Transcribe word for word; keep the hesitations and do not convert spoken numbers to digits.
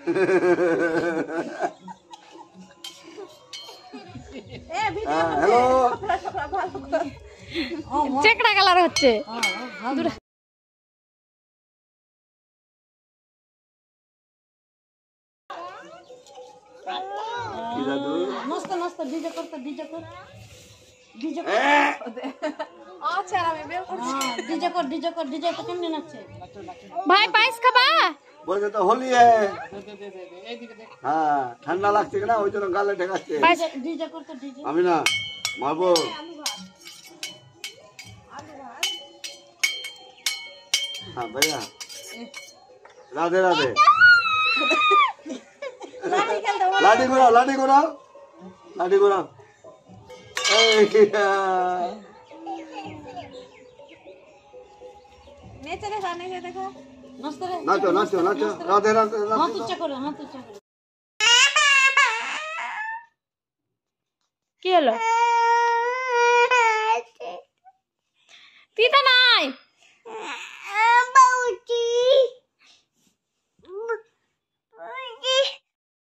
hello চেকড়া colour হচ্ছে কি দাদু मस्त मस्त डीजे करते डीजे कर डीजे कर আচ্ছা আমি বের করছি हां डीजे कर डीजे कर डीजे तो केमনে নাচে ভাই পায়েস খাবা বলছে তো হোলি হ্যাঁ হ্যাঁ ঠান্ডা লাগছে না ওই জন্য গালে ঠেকাচ্ছে डीजे करते डीजे আমি না মারবো हाँ भैया राधे राधे लाठी घुराओ लाठी घुराओ लाठी घुराओ নেচে দেখা নেচে দেখা मस्त रे नाचो नाचो नाचो राधे राधे हाथ ऊंचा करो हाथ ऊंचा करो কি হলো তিতা নাই